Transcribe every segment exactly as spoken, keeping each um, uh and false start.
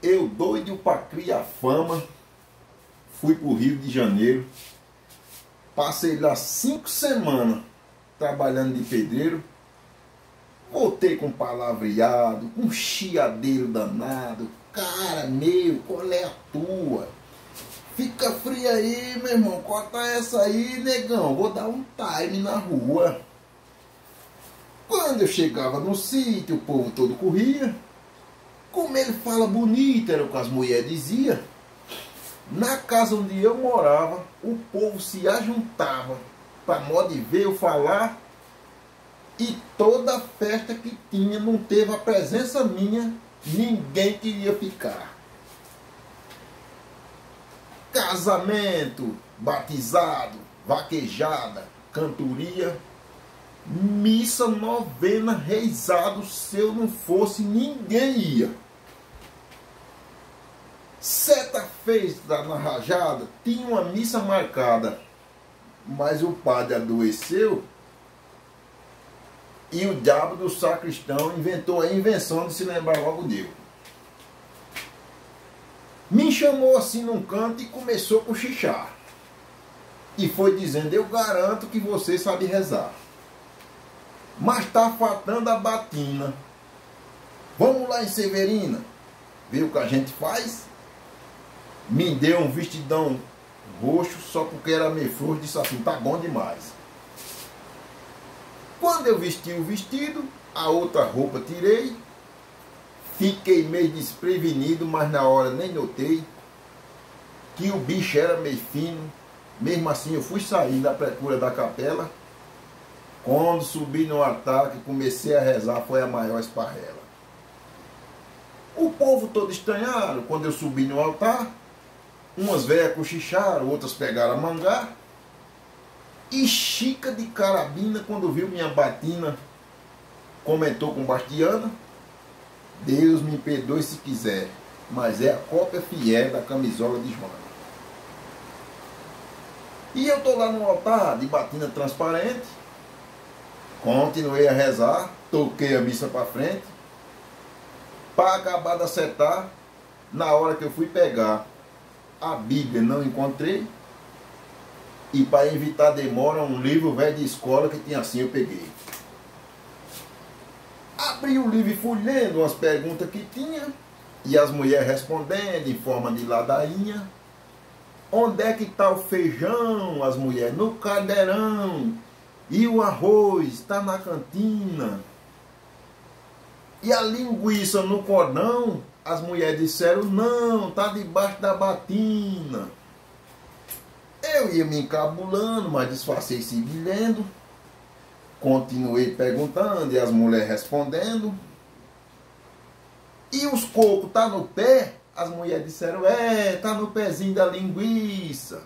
Eu doido para criar fama, fui para o Rio de Janeiro, passei lá cinco semanas trabalhando de pedreiro, voltei com palavreado, com chiadeiro danado. Cara, meu, qual é a tua? Fica frio aí, meu irmão, corta essa aí, negão, vou dar um time na rua. Quando eu chegava no sítio, o povo todo corria. Como ele fala bonito, era o que as mulheres diziam. Na casa onde eu morava, o povo se ajuntava para modo de ver eu falar. E toda festa que tinha, não teve a presença minha, ninguém queria ficar. Casamento, batizado, vaquejada, cantoria, missa, novena, reizado, se eu não fosse, ninguém ia. Certa feita na rajada, tinha uma missa marcada, mas o padre adoeceu e o diabo do sacristão inventou a invenção de se lembrar logo dele. Me chamou assim num canto e começou a cochichar. E foi dizendo, eu garanto que você sabe rezar, mas está faltando a batina. Vamos lá em Severina, ver o que a gente faz. Me deu um vestidão roxo, só porque era meio frouxo, disse assim, tá bom demais. Quando eu vesti o vestido, a outra roupa tirei, fiquei meio desprevenido, mas na hora nem notei que o bicho era meio fino. Mesmo assim eu fui sair da procura da capela. Quando subi no altar e comecei a rezar, foi a maior esparrela. O povo todo estranharam quando eu subi no altar. Umas velhas cochicharam, outras pegaram a mangá. E Chica de Carabina, quando viu minha batina, comentou com Bastiana, Deus me perdoe se quiser, mas é a cópia fiel da camisola de Joana. E eu estou lá no altar de batina transparente, continuei a rezar, toquei a missa para frente, para acabar de acertar, na hora que eu fui pegar a Bíblia não encontrei, e para evitar demora, um livro velho de escola que tinha assim, eu peguei. Abri o livro e fui lendo as perguntas que tinha, e as mulheres respondendo em forma de ladainha. Onde é que está o feijão? As mulheres, no caldeirão. E o arroz está na cantina. E a linguiça no cordão? As mulheres disseram, não, está debaixo da batina. Eu ia me encabulando, mas disfarcei seguir lendo. Continuei perguntando e as mulheres respondendo. E os cocos tá no pé? As mulheres disseram, é, tá no pezinho da linguiça.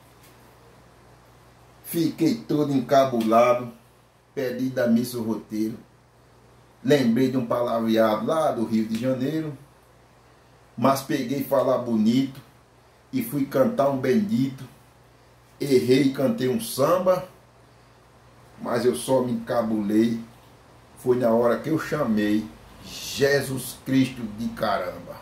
Fiquei todo encabulado, perdi da missa o roteiro. Lembrei de um palavreado lá do Rio de Janeiro, mas peguei falar bonito e fui cantar um bendito. Errei e cantei um samba, mas eu só me encabulei. Foi na hora que eu chamei Jesus Cristo de caramba.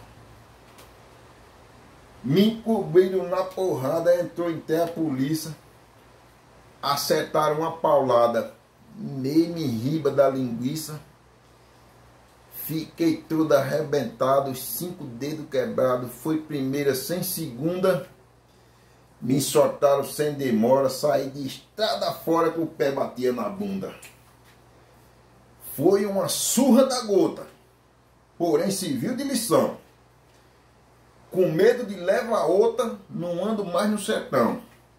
Me encobriram na porrada, entrou em terra a polícia, acertaram uma paulada, meio me riba da linguiça. Fiquei todo arrebentado, os cinco dedos quebrados, foi primeira sem segunda. Me soltaram sem demora, saí de estrada fora que o pé batia na bunda. Foi uma surra da gota, porém serviu de lição. Com medo de levar outra, não ando mais no sertão.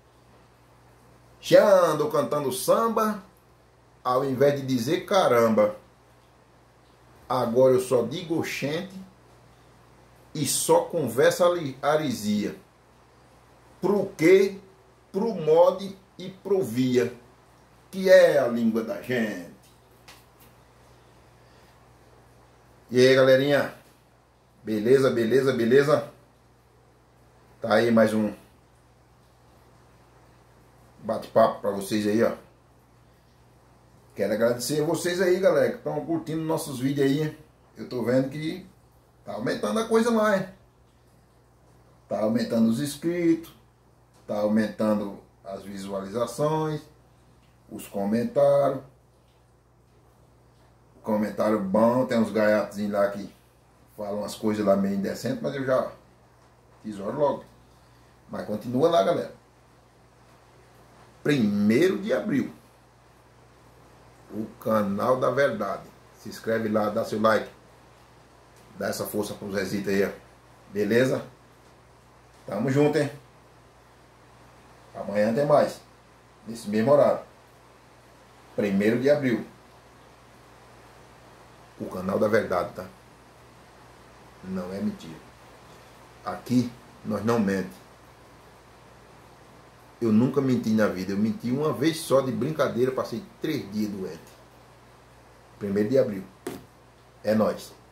Já ando cantando samba, ao invés de dizer caramba. Agora eu só digo oxente e só conversa arisia. Pro que, pro mode e pro via, que é a língua da gente. E aí, galerinha? Beleza, beleza, beleza? Tá aí mais um bate-papo pra vocês aí, ó. Quero agradecer a vocês aí, galera, que estão curtindo nossos vídeos aí. Eu tô vendo que tá aumentando a coisa lá, hein? Tá aumentando os inscritos, tá aumentando as visualizações, os comentários. Comentário bom, tem uns gaiatozinhos lá que falam umas coisas lá meio indecentes, mas eu já tesouro logo. Mas continua lá, galera. Primeiro de abril. O canal da verdade. Se inscreve lá, dá seu like. Dá essa força pro Zezito aí, ó. Beleza? Tamo junto, hein? Amanhã tem mais. Nesse mesmo horário. Primeiro de abril. O canal da verdade, tá? Não é mentira. Aqui nós não mente. Eu nunca menti na vida. Eu menti uma vez só de brincadeira. Passei três dias doente. Primeiro de abril. É nóis.